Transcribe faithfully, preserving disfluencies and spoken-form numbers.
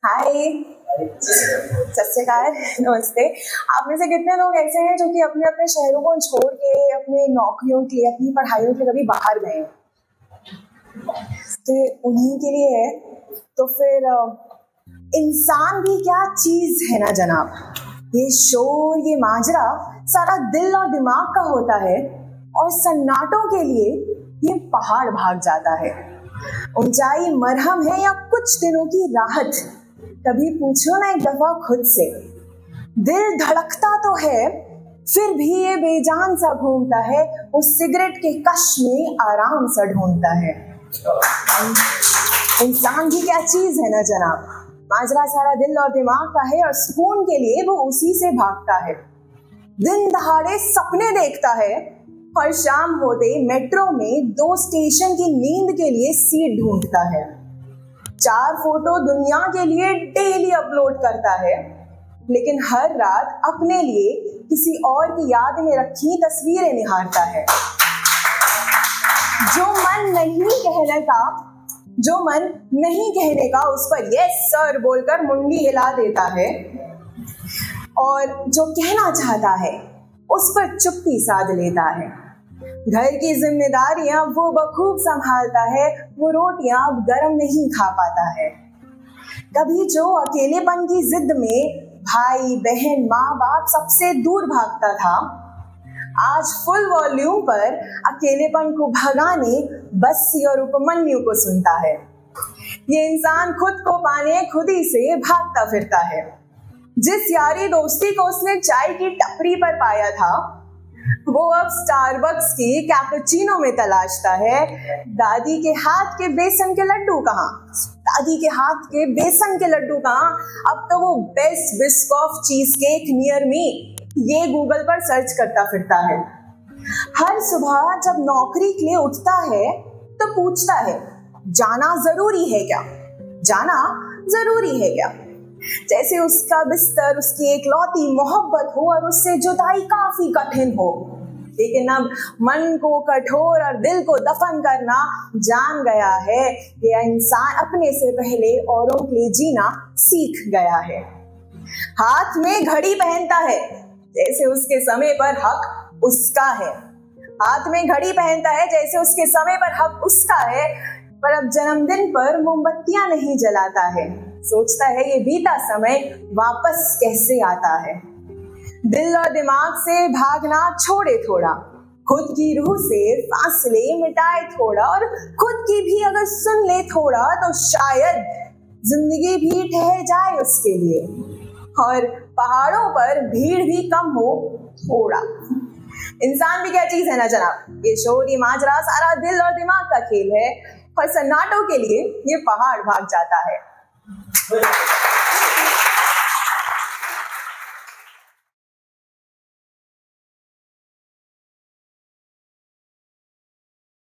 हाय, सत श्री अकाल, नमस्ते। आप में से कितने लोग ऐसे हैं जो कि अपने अपने शहरों को छोड़ के अपने नौकरियों के लिए, अपनी पढ़ाइयों के लिए कभी बाहर गए हैं? तो उन्हीं के लिए है। तो फिर इंसान भी क्या चीज है ना जनाब। ये शोर, ये माजरा सारा दिल और दिमाग का होता है और सन्नाटों के लिए ये पहाड़ भाग जाता है। ऊंचाई मरहम है या कुछ दिनों की राहत? कभी पूछो ना एक दफा खुद से। दिल धड़कता तो है, फिर भी ये बेजान सा घूमता है, वो सिगरेट के कश में आराम सा ढूंढता है। इंसान भी क्या चीज है ना जनाब। माजरा सारा दिल और दिमाग का है और सुकून के लिए वो उसी से भागता है। दिन दहाड़े सपने देखता है और शाम होते मेट्रो में दो स्टेशन की नींद के लिए सीट ढूंढता है। चार फोटो दुनिया के लिए डेली अपलोड करता है, लेकिन हर रात अपने लिए किसी और की याद में रखी तस्वीरें निहारता है। जो मन नहीं कहने का जो मन नहीं कहने का उस पर यस सर बोलकर मुंडी हिला देता है, और जो कहना चाहता है उस पर चुप्पी साध लेता है। घर की जिम्मेदारियां वो बखूब संभालता है, वो रोटियां अब गरम नहीं खा पाता है। कभी जो अकेलेपन की जिद में भाई बहन माँ बाप सबसे दूर भागता था, आज फुल वॉल्यूम पर अकेलेपन को भगाने बस्सी और उपमन्यु को सुनता है। ये इंसान खुद को पाने खुद ही से भागता फिरता है। जिस यारी दोस्ती को उसने चाय की टपरी पर पाया था, वो अब स्टारबक्स की कैपुचिनो में तलाशता है। दादी के हाथ के बेसन के लड्डू कहाँ दादी के हाथ के बेसन के लड्डू कहाँ अब तो वो best Biscoff cheese cake near me ये गूगल पर सर्च करता फिरता है। हर सुबह जब नौकरी के लिए उठता है तो पूछता है, जाना जरूरी है क्या? जाना जरूरी है क्या? जैसे उसका बिस्तर उसकी एकलौती मोहब्बत हो और उससे जुदाई काफी कठिन हो। लेकिन अब मन को कठोर और दिल को दफन करना जान गया है। यह इंसान अपने से पहले औरों के लिए जीना सीख गया है। हाथ में घड़ी पहनता है जैसे उसके समय पर हक उसका है। हाथ में घड़ी पहनता है जैसे उसके समय पर हक उसका है। पर अब जन्मदिन पर मोमबत्तियां नहीं जलाता है। सोचता है ये बीता समय वापस कैसे आता है। दिल और दिमाग से भागना छोड़े थोड़ा, खुद की रूह से फासले मिटाए थोड़ा, और खुद की भी अगर सुन ले थोड़ा तो शायद जिंदगी भी ठहर जाए उसके लिए, और पहाड़ों पर भीड़ भी कम हो थोड़ा। इंसान भी क्या चीज है ना जनाब। ये शोर, ये माजरा सारा दिल और दिमाग का खेल है, और सन्नाटों के लिए ये पहाड़ भाग जाता है।